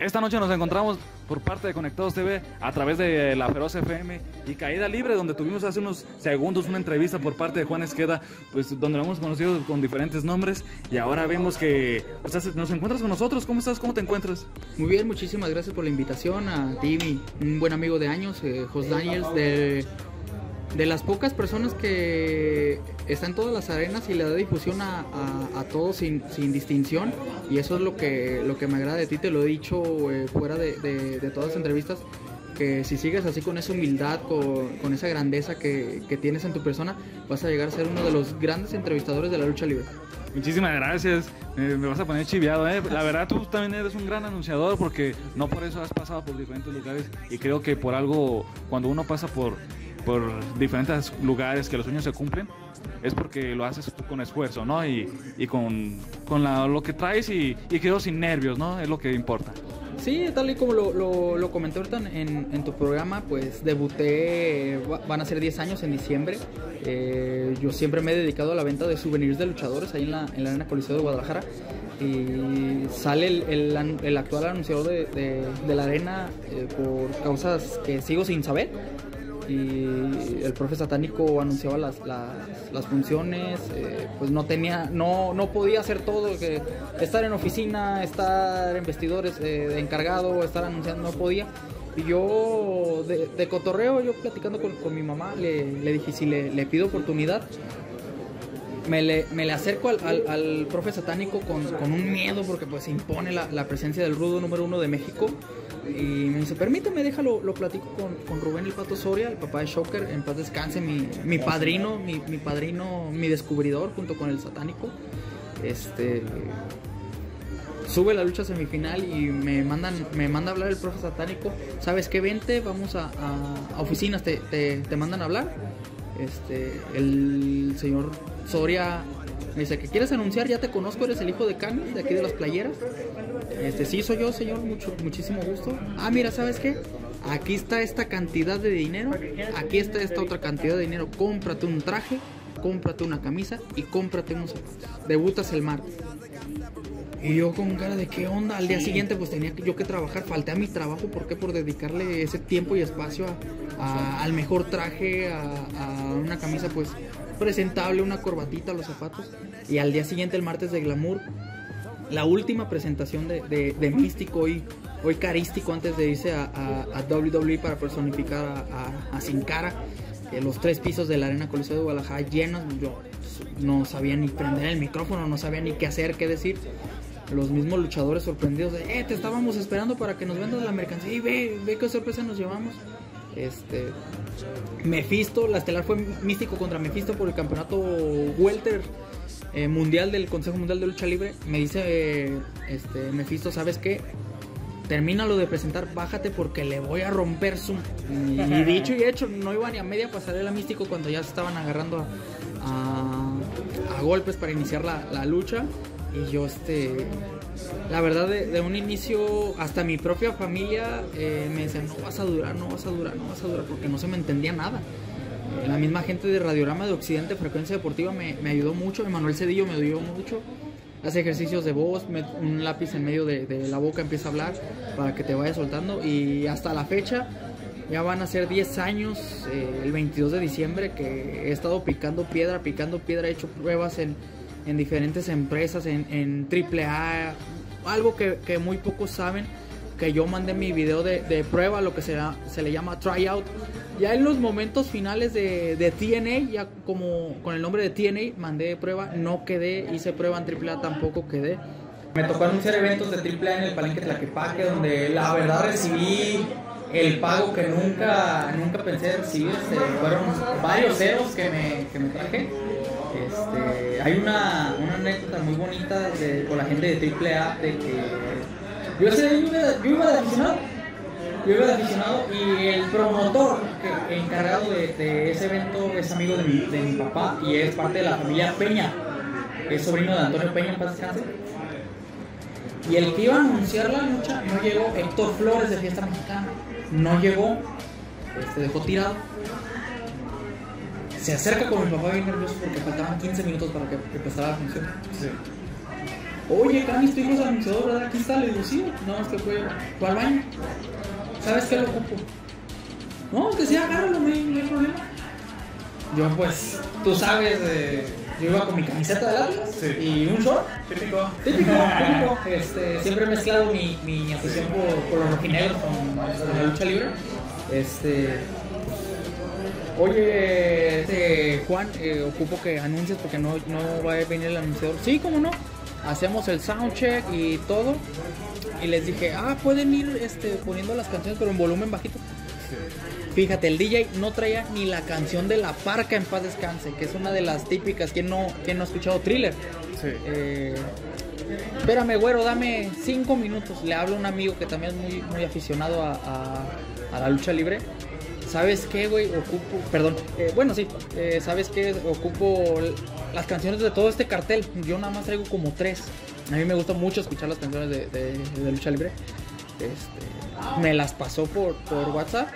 Esta noche nos encontramos por parte de Conectados TV a través de La Feroz FM y Caída Libre, donde tuvimos hace unos segundos una entrevista por parte de Juan Esqueda, pues donde lo hemos conocido con diferentes nombres, y ahora vemos que nos encuentras con nosotros. ¿Cómo estás? ¿Cómo te encuentras? Muy bien, muchísimas gracias por la invitación. A ti, un buen amigo de años, Jos Daniels, de las pocas personas que está en todas las arenas y le da difusión a todos sin distinción, y eso es lo que me agrada de ti. Te lo he dicho fuera de todas las entrevistas, que si sigues así con esa humildad, con esa grandeza que tienes en tu persona, vas a llegar a ser uno de los grandes entrevistadores de la lucha libre. Muchísimas gracias, me vas a poner chiviado, La verdad, tú también eres un gran anunciador, porque no por eso has pasado por diferentes lugares, y creo que por algo, cuando uno pasa por diferentes lugares que los sueños se cumplen, es porque lo haces con esfuerzo, ¿no? Y con lo que traes, y quedo sin nervios, ¿no? Es lo que importa. Sí, tal y como lo comenté ahorita en tu programa, pues debuté, van a ser 10 años en diciembre. Yo siempre me he dedicado a la venta de souvenirs de luchadores ahí en la Arena Coliseo de Guadalajara, y sale el actual anunciador de la arena por causas que sigo sin saber. Y el profe Satánico anunciaba las funciones, pues no podía hacer todo, que estar en oficina, estar en vestidores de encargado, estar anunciando, no podía. Y yo de cotorreo, yo platicando con mi mamá, le dije si le pido oportunidad. Me le acerco al profe Satánico con un miedo, porque pues impone la presencia del rudo número 1 de México. Y me dice, permíteme, déjalo, lo platico con Rubén el Pato Soria, el papá de Shocker, en paz descanse, mi padrino, mi descubridor, junto con el Satánico. Sube la lucha semifinal y me manda a hablar el profe Satánico. ¿Sabes qué? Vente, vamos a oficinas, te mandan a hablar. El señor Soria me dice, ¿que quieres anunciar? Ya te conozco, eres el hijo de Cami, de aquí de las playeras. Sí, soy yo, señor, muchísimo gusto. Ah, mira, ¿sabes qué? Aquí está esta cantidad de dinero, aquí está esta otra cantidad de dinero. Cómprate un traje, cómprate una camisa y cómprate unos zapatos. Debutas el martes. Y yo con cara de qué onda. Al día siguiente pues tenía yo que trabajar, falté a mi trabajo. ¿Por qué? Por dedicarle ese tiempo y espacio al mejor traje, a una camisa pues presentable, una corbatita, los zapatos. Y al día siguiente, el martes de Glamour, la última presentación de Místico, hoy carístico, antes de irse a WWE para personificar a Sin Cara. Los 3 pisos de la Arena Coliseo de Guadalajara llenos. Yo no sabía ni prender el micrófono, no sabía ni qué hacer, qué decir. Los mismos luchadores sorprendidos de, te estábamos esperando para que nos vendas la mercancía, y ve qué sorpresa nos llevamos. Mephisto, la estelar fue Místico contra Mephisto por el campeonato welter mundial del Consejo Mundial de Lucha Libre. Me dice Mephisto, ¿sabes qué? Termínalo de presentar, bájate porque le voy a romper su... Y dicho y hecho, no iba ni a media pasarela Místico cuando ya se estaban agarrando a golpes para iniciar la lucha. Y yo, la verdad, de un inicio, hasta mi propia familia me decían, no vas a durar, porque no se me entendía nada. La misma gente de Radiograma de Occidente, Frecuencia Deportiva, me ayudó mucho. Emanuel Cedillo me ayudó mucho. Hace ejercicios de voz, un lápiz en medio de la boca, empieza a hablar para que te vaya soltando. Y hasta la fecha, ya van a ser 10 años, el 22 de diciembre, que he estado picando piedra, he hecho pruebas en diferentes empresas, en AAA, algo que muy pocos saben, que yo mandé mi video de prueba, lo que se le llama tryout. Ya en los momentos finales de TNA, ya como con el nombre de TNA, mandé prueba, no quedé, hice prueba en AAA, tampoco quedé. Me tocó anunciar eventos de AAA en el Palenque Tlaquepaque, donde la verdad recibí el pago que nunca pensé recibir. Fueron varios ceros que me traje. Hay una anécdota muy bonita con la gente de AAA, de que yo iba de aficionado, y el promotor encargado de ese evento es amigo de mi papá y es parte de la familia Peña, es sobrino de Antonio Peña, en paz descanse. Y el que iba a anunciar la lucha no llegó, Héctor Flores de Fiesta Mexicana, no llegó, dejó tirado. Se acerca con mi papá bien nervioso porque faltaban 15 minutos para que empezara la función. Sí. Oye, Camis, tu hijo es anunciador, ¿verdad? Aquí está, le digo, sí. No, es que fue al baño. ¿Sabes qué lo ocupo? No, que sí, agárralo, no hay problema. Yo, pues, tú sabes, yo iba con mi camiseta de Atlas y un short. Típico. Siempre he mezclado mi afición por los rojinegros con la lucha libre. Oye, Juan, ocupo que anuncies porque no va a venir el anunciador. Sí, cómo no. Hacemos el soundcheck y todo. Y les dije, pueden ir poniendo las canciones pero en volumen bajito. Sí. Fíjate, el DJ no traía ni la canción de La Parca, en paz descanse, que es una de las típicas. ¿Quién no ha escuchado Thriller? Sí. Espérame, güero, dame 5 minutos. Le hablo a un amigo que también es muy aficionado a la lucha libre. ¿Sabes qué, güey? ¿Sabes qué? Ocupo las canciones de todo este cartel. Yo nada más traigo como 3. A mí me gusta mucho escuchar las canciones de lucha libre. Me las pasó por WhatsApp.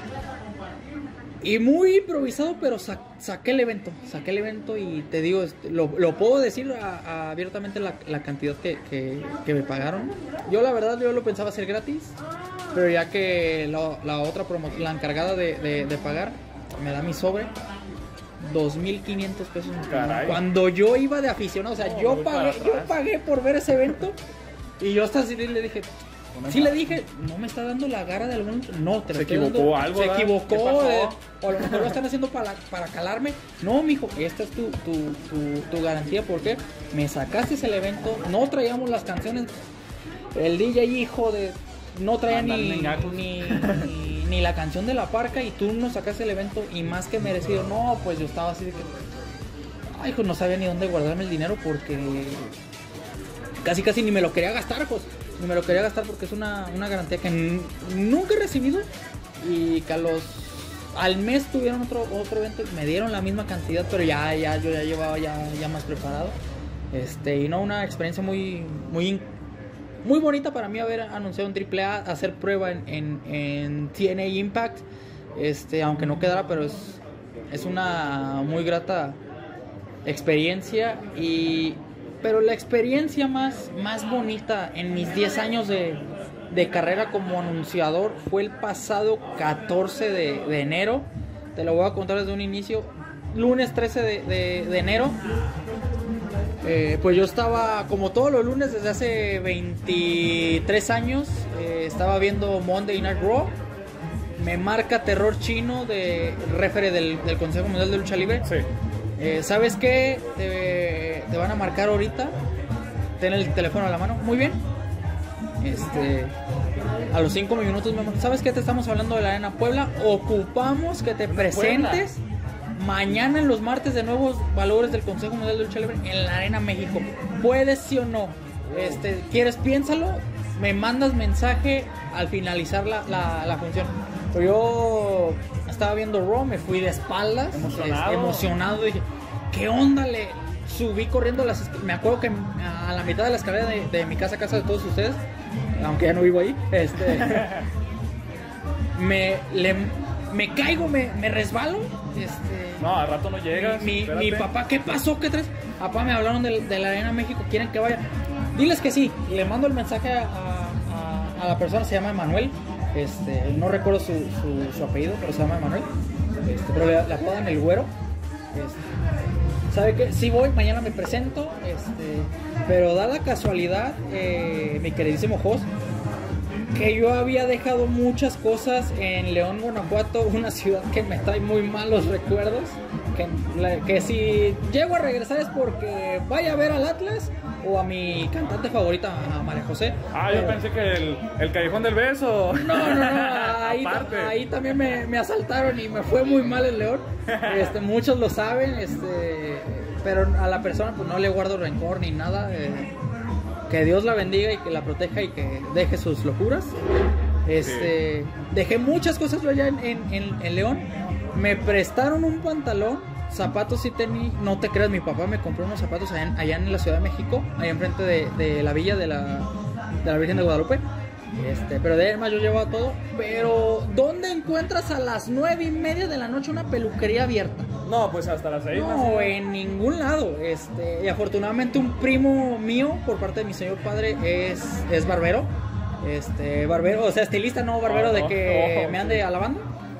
Y muy improvisado, pero saqué el evento y te digo, lo puedo decir abiertamente la cantidad que me pagaron. Yo la verdad, yo lo pensaba hacer gratis, pero ya que la otra la encargada de pagar me da mi sobre, 2,500 pesos. Caray. Cuando yo iba de aficionado, o sea, yo pagué por ver ese evento y yo hasta así le dije... Sí le dije, no me está dando la gara de algún... No, te lo estoy dando. Se equivocó, o a lo mejor lo están haciendo para calarme. No, mijo, esta es tu garantía, porque me sacaste el evento, no traíamos las canciones. El DJ, hijo de... No traía ni la canción de La Parca y tú nos sacaste el evento y más que merecido. No, pues yo estaba así de que... Ay, hijo, no sabía ni dónde guardarme el dinero porque... Casi ni me lo quería gastar, pues. Ni me lo quería gastar porque es una garantía que nunca he recibido. Y que al mes tuvieron otro evento y me dieron la misma cantidad, pero yo ya llevaba ya más preparado. Y no, una experiencia muy bonita para mí haber anunciado en AAA, hacer prueba en TNA Impact. Aunque no quedara, pero es una muy grata experiencia. Pero la experiencia más bonita en mis 10 años de carrera como anunciador fue el pasado 14 de enero. Te lo voy a contar desde un inicio. Lunes 13 de enero. Pues yo estaba, como todos los lunes desde hace 23 años, estaba viendo Monday Night Raw. Me marca Terror Chino, de referee del Consejo Mundial de Lucha Libre. Sí. ¿Sabes qué? Te van a marcar ahorita. Ten el teléfono a la mano. Muy bien. A los 5 minutos me marcan. ¿Sabes qué? Te estamos hablando de la Arena Puebla. Ocupamos que te presentes mañana en los martes de nuevos valores del Consejo Mundial de Lucha Libre en la Arena México. ¿Puedes sí o no? ¿Quieres? Piénsalo. Me mandas mensaje al finalizar la función. Pero yo estaba viendo Raw, me fui de espaldas, emocionado, dije, ¿qué onda? Le subí corriendo me acuerdo que a la mitad de la escalera de mi casa de todos ustedes, aunque ya no vivo ahí, me caigo, me resbalo. No, al rato no llegas. Mi papá, ¿qué pasó? ¿Qué traes? Papá, me hablaron de la Arena México, quieren que vaya. Diles que sí. Le mando el mensaje a la persona, se llama Emanuel. No recuerdo su apellido, pero se llama Emanuel. Pero le apodan el güero. ¿Sabe qué? Sí voy, mañana me presento. Pero da la casualidad, mi queridísimo Jos, que yo había dejado muchas cosas en León, Guanajuato, una ciudad que me trae muy malos recuerdos. Que si llego a regresar es porque vaya a ver al Atlas o a mi cantante favorita, a María José. Yo pensé que el Callejón del Beso. No, ahí también me asaltaron y me fue muy mal en León. Muchos lo saben, pero a la persona pues no le guardo rencor ni nada. Que Dios la bendiga y que la proteja y que deje sus locuras. Dejé muchas cosas allá en León. Me prestaron un pantalón, zapatos y tenis. No te creas, mi papá me compró unos zapatos allá en la Ciudad de México, allá enfrente de la villa de la Virgen de Guadalupe. Pero de además yo llevaba todo. Pero ¿dónde encuentras a las 9:30 de la noche una peluquería abierta? No, pues hasta las 6. No, en ningún lado. Y afortunadamente un primo mío, por parte de mi señor padre, es barbero. Barbero, o sea, estilista, no barbero de que me ande alabando.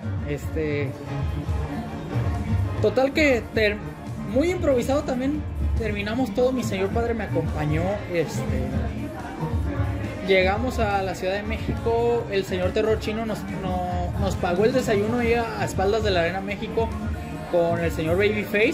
Total que muy improvisado también terminamos todo. Mi señor padre me acompañó. Llegamos a la Ciudad de México. El señor Terror Chino nos pagó el desayuno ahí a espaldas de la Arena México con el señor Babyface.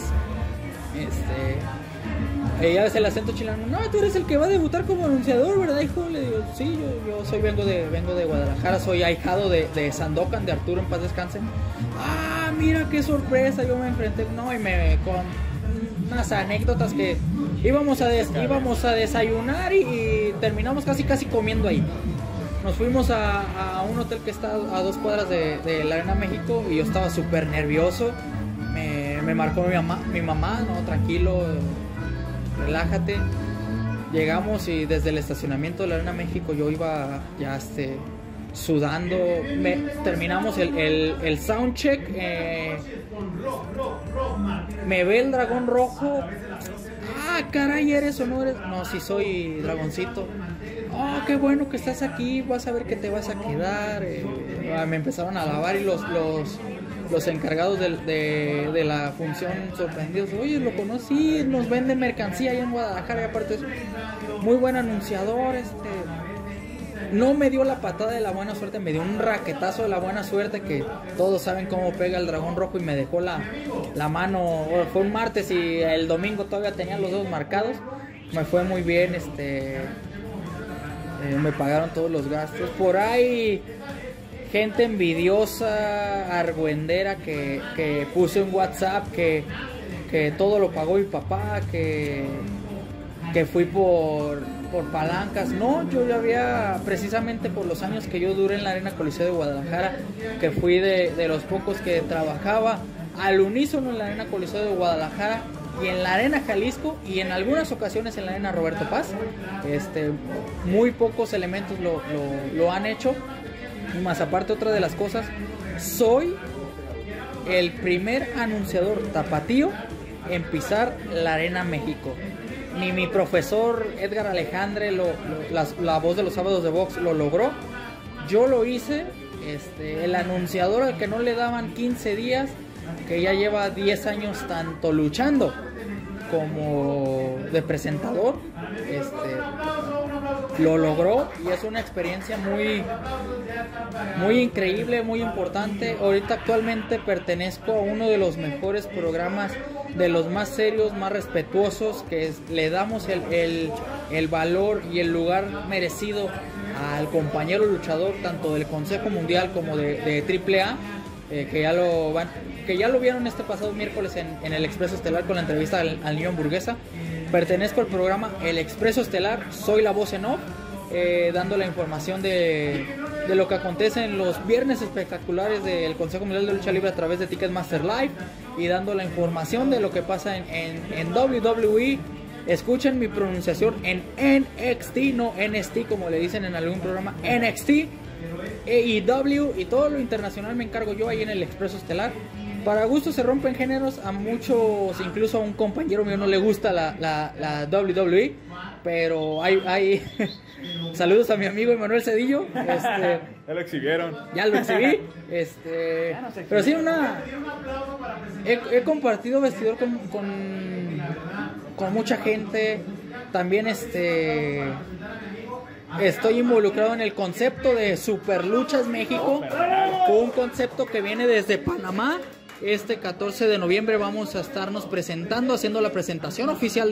Ella es el acento chileno. No, tú eres el que va a debutar como anunciador, ¿verdad, hijo? Le digo, sí, yo vengo de Guadalajara, soy ahijado de Sandokan, de Arturo, en paz descanse. Ah, mira qué sorpresa, yo me enfrenté, no, y con unas anécdotas que íbamos a desayunar y terminamos casi comiendo ahí. Nos fuimos a un hotel que está a 2 cuadras de la Arena México y yo estaba súper nervioso. Me marcó mi mamá, no, tranquilo, relájate. Llegamos y desde el estacionamiento de la Arena México yo iba ya sudando. Terminamos el soundcheck. Me ve el dragón rojo. Ah, caray, ¿eres o no eres? No, sí soy dragoncito. Oh, qué bueno que estás aquí, vas a ver que te vas a quedar. Me empezaron a alabar y los encargados de la función sorprendidos. Oye, lo conocí, nos vende mercancía ahí en Guadalajara y aparte es muy buen anunciador. No me dio la patada de la buena suerte, me dio un raquetazo de la buena suerte, que todos saben cómo pega el dragón rojo, y me dejó la mano. Fue un martes y el domingo todavía tenía los dedos marcados. Me fue muy bien, me pagaron todos los gastos. Por ahí gente envidiosa, argüendera, que puso en WhatsApp que todo lo pagó mi papá, que fui por palancas. No, yo ya había, precisamente por los años que yo duré en la Arena Coliseo de Guadalajara, que fui de los pocos que trabajaba al unísono en la Arena Coliseo de Guadalajara y en la Arena Jalisco y en algunas ocasiones en la Arena Roberto Paz. Muy pocos elementos lo han hecho. Y más aparte, otra de las cosas, soy el primer anunciador tapatío en pisar la Arena México. Ni mi profesor Edgar Alejandre, la voz de los sábados de box, lo logró. Yo lo hice. El anunciador al que no le daban 15 días, que ya lleva 10 años tanto luchando como de presentador, lo logró, y es una experiencia muy increíble, muy importante. Ahorita actualmente pertenezco a uno de los mejores programas, de los más serios, más respetuosos, que le damos el valor y el lugar merecido al compañero luchador, tanto del Consejo Mundial como de AAA, que ya lo vieron este pasado miércoles en el Expreso Estelar con la entrevista al niño hamburguesa. Pertenezco al programa El Expreso Estelar, soy la voz en off, dando la información de lo que acontece en los viernes espectaculares del Consejo Mundial de Lucha Libre a través de Ticketmaster Live, y dando la información de lo que pasa en WWE. Escuchen mi pronunciación en NXT, no NXT como le dicen en algún programa, NXT, AEW, y todo lo internacional me encargo yo ahí en el Expreso Estelar. Para gusto se rompen géneros, a muchos, incluso a un compañero mío, no le gusta la WWE, pero hay saludos a mi amigo Emanuel Cedillo. Ya lo exhibieron. Ya lo exhibí. Pero sí, he compartido vestidor con mucha gente. También estoy involucrado en el concepto de Super Luchas México, un concepto que viene desde Panamá. 14 de noviembre vamos a estarnos presentando, haciendo la presentación oficial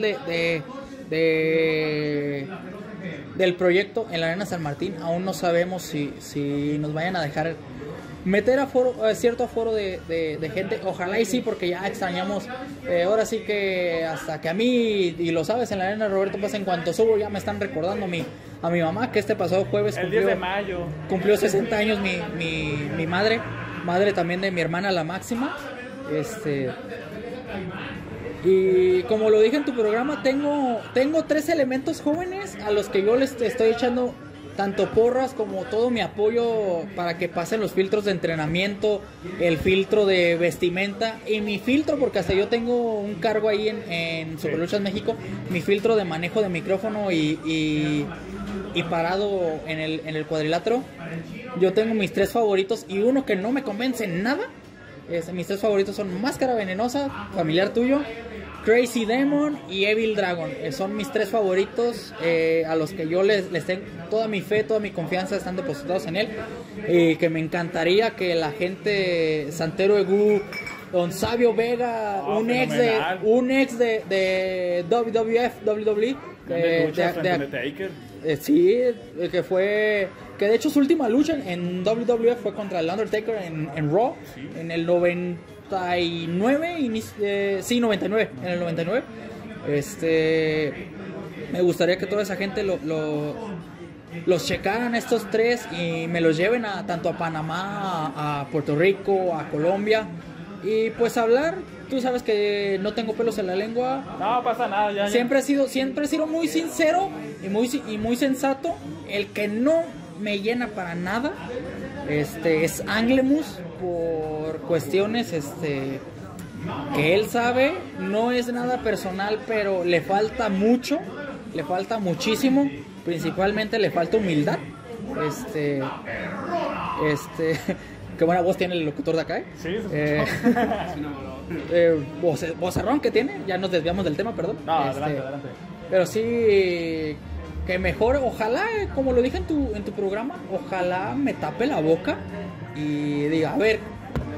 del proyecto en la Arena San Martín. Aún no sabemos si nos vayan a dejar meter cierto aforo de gente. Ojalá y sí, porque ya extrañamos. Ahora sí que hasta que a mí, y lo sabes, en la Arena Roberto Paz, en cuanto subo ya me están recordando a mi mamá, que pasado jueves el 10 de mayo cumplió 60 años mi madre también de mi hermana la máxima. Y como lo dije en tu programa, tengo 3 elementos jóvenes a los que yo les estoy echando tanto porras como todo mi apoyo para que pasen los filtros de entrenamiento, el filtro de vestimenta y mi filtro, porque hasta yo tengo un cargo ahí en Superluchas México, mi filtro de manejo de micrófono y parado en el cuadrilátero. Yo tengo mis 3 favoritos y uno que no me convence en nada. Mis 3 favoritos son Máscara Venenosa, familiar tuyo, Crazy Demon y Evil Dragon. Son mis 3 favoritos, a los que yo les tengo toda mi fe, toda mi confianza, están depositados en él. Que me encantaría que la gente, Santero Egu, Don Sabio Vega, un ex de WWF, WWE, sí, que de hecho su última lucha en WWF fue contra el Undertaker en Raw, sí. En el 99, sí, 99, en el 99. Me gustaría que toda esa gente los checaran estos 3 y me los lleven tanto a Panamá, a Puerto Rico, a Colombia, y pues hablar. Tú sabes que no tengo pelos en la lengua. No pasa nada, ya. Siempre he sido muy sincero y muy sensato. El que no me llena para nada es Anglemus, por cuestiones que él sabe. No es nada personal, pero le falta mucho, le falta muchísimo. Principalmente le falta humildad. Qué buena voz tiene el locutor de acá, Sí. Vocerrón que tiene. Ya nos desviamos del tema, perdón. No, adelante. Pero sí, que mejor, ojalá, como lo dije en tu programa, ojalá me tape la boca y diga, a ver,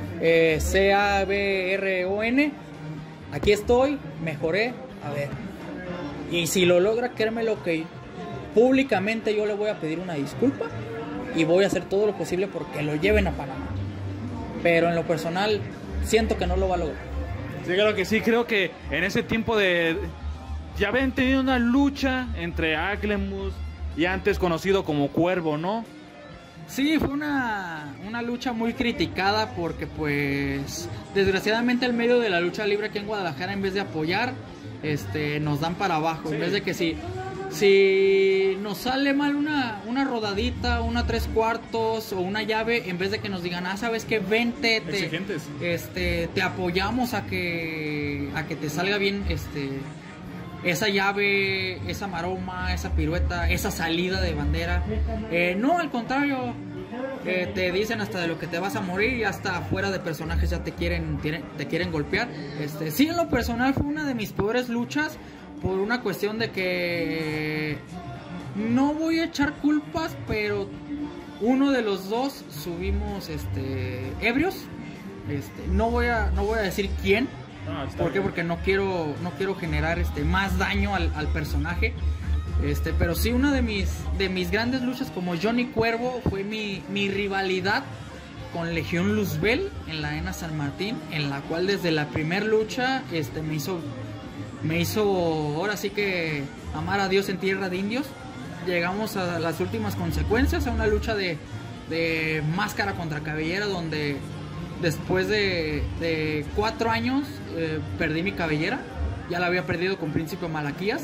CABRON, aquí estoy, mejoré, a ver. Y si lo logra, créeme lo que públicamente yo le voy a pedir una disculpa y voy a hacer todo lo posible porque lo lleven a Panamá. Pero en lo personal, siento que no lo va a lograr. Sí, claro que sí, creo que en ese tiempo ya habían tenido una lucha entre Anglemus y antes conocido como Cuervo, ¿no? Sí, fue una lucha muy criticada porque pues desgraciadamente el medio de la lucha libre aquí en Guadalajara, en vez de apoyar, nos dan para abajo. Sí. En vez de que si nos sale mal una rodadita, una 3/4 o una llave, en vez de que nos digan, sabes que vente, te apoyamos a que te salga bien esa llave, esa maroma, esa pirueta, esa salida de bandera. No, al contrario, te dicen hasta de lo que te vas a morir y hasta fuera de personajes ya te quieren golpear. Sí, en lo personal fue una de mis peores luchas por una cuestión de que no voy a echar culpas, pero uno de los dos subimos ebrios. No voy a decir quién. ¿Por qué? Porque no quiero generar más daño al personaje. Pero sí, una de mis grandes luchas como Johnny Cuervo fue mi rivalidad con Legión Luzbel en la Arena San Martín, en la cual desde la primera lucha me hizo ahora sí que amar a Dios en tierra de indios. Llegamos a las últimas consecuencias, a una lucha de máscara contra cabellera, donde después de 4 años perdí mi cabellera. Ya la había perdido con Príncipe Malaquías,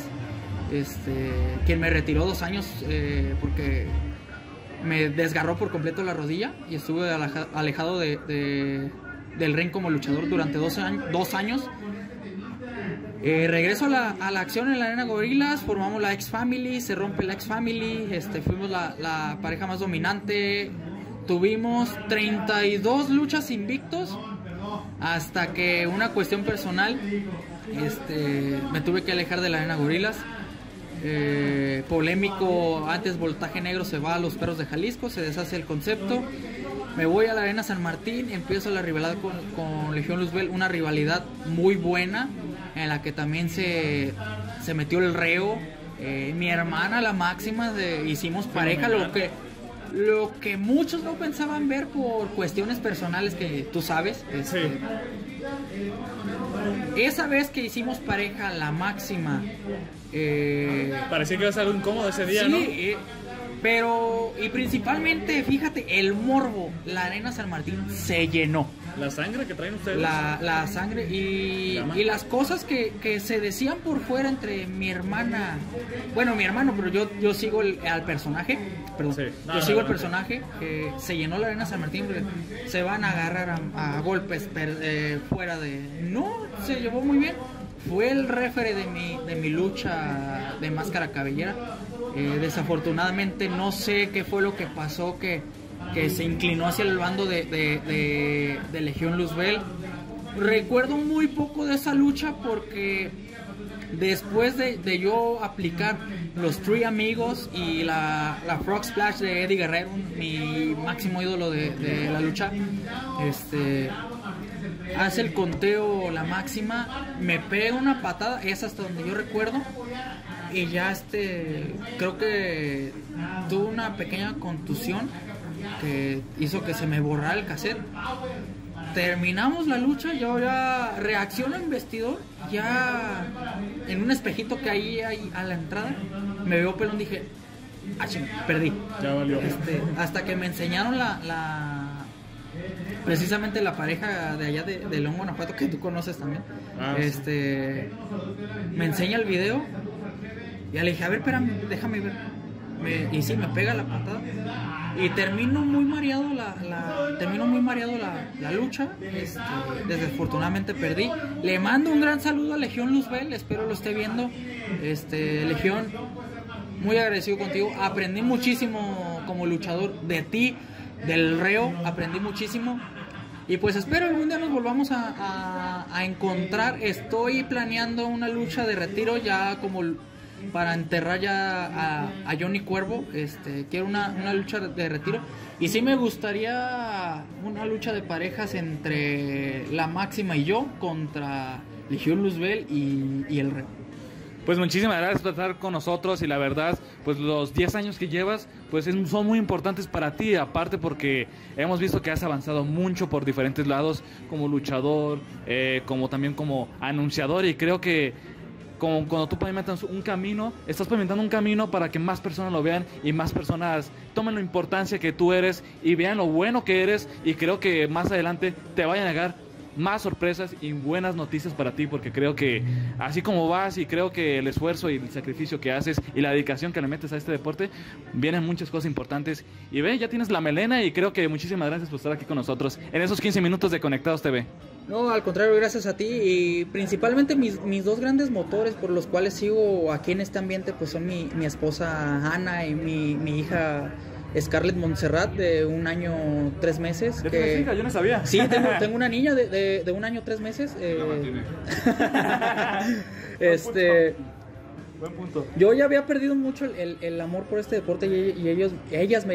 quien me retiró 2 años porque me desgarró por completo la rodilla y estuve alejado del ring como luchador durante 2 años. Regreso a la acción en la Arena Gorilas, formamos la X-Family, se rompe la X-Family, fuimos la pareja más dominante, tuvimos 32 luchas invictos, hasta que una cuestión personal, me tuve que alejar de la Arena Gorilas. Polémico, antes Voltaje Negro se va a los Perros de Jalisco, se deshace el concepto. Me voy a la Arena San Martín, empiezo la rivalidad con Legión Luzbel, una rivalidad muy buena, en la que también se metió el Reo, mi hermana la máxima, hicimos pareja, lo que muchos no pensaban ver por cuestiones personales que tú sabes. Sí. Esa vez que hicimos pareja, la máxima, parecía que iba a ser algo incómodo ese día, sí, ¿no? Pero, y principalmente, fíjate, el morbo, la Arena San Martín se llenó. La sangre que traen ustedes. La sangre y las cosas que se decían por fuera entre mi hermana, bueno, mi hermano, pero yo sigo al personaje, perdón, Sí. yo sigo al personaje, que se llenó la Arena San Martín, porque se van a agarrar a golpes fuera de... No, se llevó muy bien. Fue el referee de mi lucha de máscara cabellera. Desafortunadamente no sé qué fue lo que pasó, que se inclinó hacia el bando de Legión Luzbel. Recuerdo muy poco de esa lucha porque después de yo aplicar los Three Amigos y la Frog Splash de Eddie Guerrero, mi máximo ídolo de la lucha, hace el conteo la máxima, me pega una patada, es hasta donde yo recuerdo, y ya creo que tuve una pequeña contusión que hizo que se me borrara el cassette. Terminamos la lucha, yo ya reacciono en vestidor, ya en un espejito que hay a la entrada, me veo pelón, dije, perdí. Ya valió. Hasta que me enseñaron precisamente la pareja de allá de León, Guanajuato, que tú conoces también. Me enseña el video y le dije, a ver, espérame, déjame ver. Y sí, me pega la patada y termino muy mareado la lucha. Desafortunadamente perdí. Le mando un gran saludo a Legión Luzbel, espero lo esté viendo. Legión, muy agradecido contigo, aprendí muchísimo como luchador de ti, del Reo, aprendí muchísimo. Y pues espero algún día nos volvamos a encontrar. Estoy planeando una lucha de retiro ya como para enterrar ya a Johnny Cuervo. Quiero una lucha de retiro. Y sí me gustaría una lucha de parejas entre La Máxima y yo contra Legión Luzbel y el Reo. Pues muchísimas gracias por estar con nosotros y la verdad, pues los 10 años que llevas, pues son muy importantes para ti, aparte porque hemos visto que has avanzado mucho por diferentes lados, como luchador, como también como anunciador, y creo que cuando tú pavimentas un camino, estás pavimentando un camino para que más personas lo vean y más personas tomen la importancia que tú eres y vean lo bueno que eres, y creo que más adelante te vayan a llegar más sorpresas y buenas noticias para ti, porque creo que así como vas, y creo que el esfuerzo y el sacrificio que haces y la dedicación que le metes a este deporte, vienen muchas cosas importantes. Y ve, ya tienes la melena, y creo que muchísimas gracias por estar aquí con nosotros en esos 15 minutos de Conectados TV. No, al contrario, gracias a ti, y principalmente mis dos grandes motores por los cuales sigo aquí en este ambiente, pues son mi esposa Ana y mi hija Scarlett Montserrat, de 1 año 3 meses. ¿Ya tienes hija? Yo no sabía. Sí, tengo una niña de 1 año 3 meses. Buen punto. Yo ya había perdido mucho el amor por este deporte, y ellas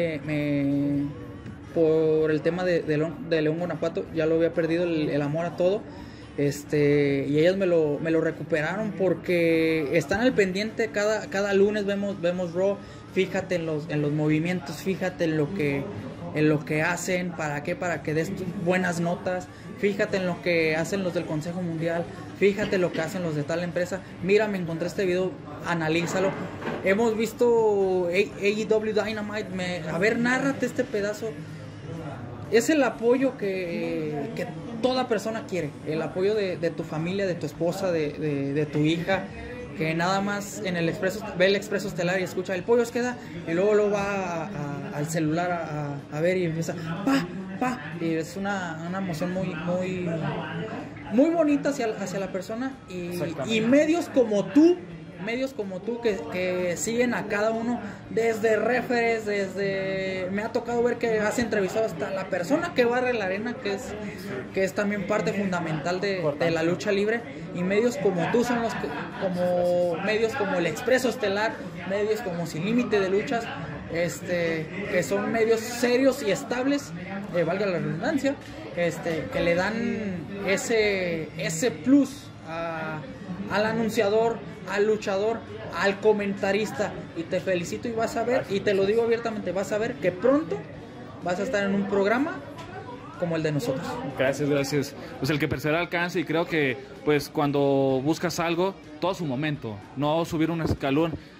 por el tema de León, Guanajuato, ya lo había perdido el amor a todo. Y ellas me lo recuperaron porque están al pendiente. Cada lunes vemos Raw. Fíjate en los movimientos, fíjate en lo que hacen, para que des buenas notas, fíjate en lo que hacen los del Consejo Mundial, fíjate lo que hacen los de tal empresa. Mira, me encontré este video, analízalo. Hemos visto AEW Dynamite, a ver, nárrate este pedazo. Es el apoyo que toda persona quiere, el apoyo de tu familia, de tu esposa, de tu hija, que nada más en el expreso, ve el expreso estelar y escucha el pollo queda, y luego va al celular a ver y empieza pa, y es una emoción muy bonita hacia la persona, y medios como tú que siguen a cada uno, desde referees, me ha tocado ver que has entrevistado hasta la persona que barre la arena, que es también parte fundamental de la lucha libre, y medios como tú son como medios como el Expreso Estelar, medios como Sin Límite de Luchas, que son medios serios y estables, valga la redundancia, que le dan ese plus al anunciador, al luchador, al comentarista, y te felicito, y vas a ver, y te lo digo abiertamente, vas a ver que pronto vas a estar en un programa como el de nosotros. Gracias. Pues el que persevera alcanza, y creo que pues cuando buscas algo, todo a su momento, no subir un escalón.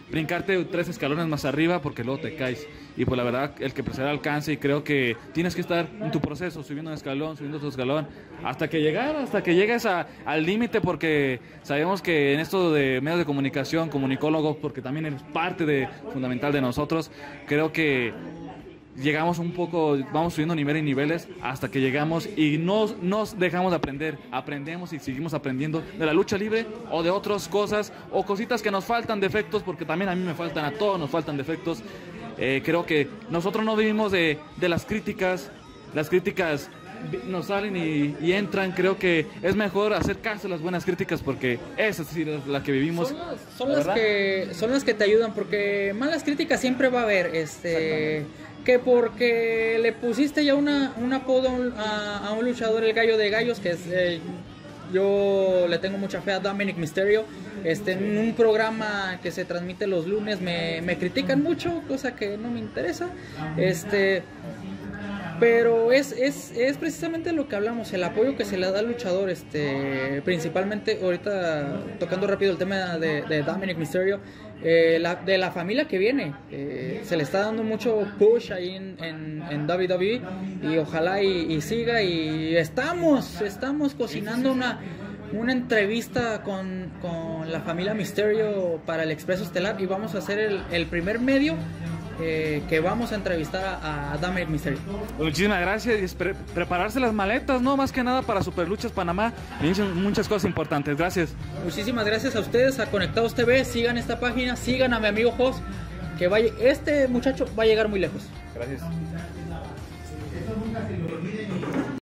brincarte 3 escalones más arriba porque luego te caes. Y pues la verdad, el que precede alcance, y creo que tienes que estar en tu proceso, subiendo un escalón, subiendo otro escalón, hasta que llegues al límite, porque sabemos que en esto de medios de comunicación, comunicólogos, porque también es parte fundamental de nosotros, creo que llegamos vamos subiendo niveles y niveles hasta que llegamos y no nos dejamos de aprender, aprendemos y seguimos aprendiendo de la lucha libre o de otras cosas o cositas que nos faltan, defectos, porque también a mí me faltan, a todos nos faltan defectos. Creo que nosotros no vivimos de las críticas nos salen y entran. Creo que es mejor hacer caso a las buenas críticas, porque esas sí las que vivimos son las que te ayudan, porque malas críticas siempre va a haber, que porque le pusiste ya un apodo a un luchador, el gallo de gallos, que es yo le tengo mucha fe a Dominic Mysterio. En un programa que se transmite los lunes me critican mucho, cosa que no me interesa. Pero es precisamente lo que hablamos, el apoyo que se le da al luchador, principalmente ahorita tocando rápido el tema de Dominic Mysterio, de la familia que viene, se le está dando mucho push ahí en WWE, y ojalá y siga, y estamos cocinando una entrevista con la familia Mysterio para el Expreso Estelar, y vamos a hacer el primer medio que vamos a entrevistar a Dominic Mysterio. Muchísimas gracias, y prepararse las maletas, ¿no? Más que nada para Superluchas Panamá, y muchas cosas importantes. Gracias. Muchísimas gracias a ustedes, a Conectados TV, sigan esta página, sigan a mi amigo Jos, que este muchacho va a llegar muy lejos. Gracias.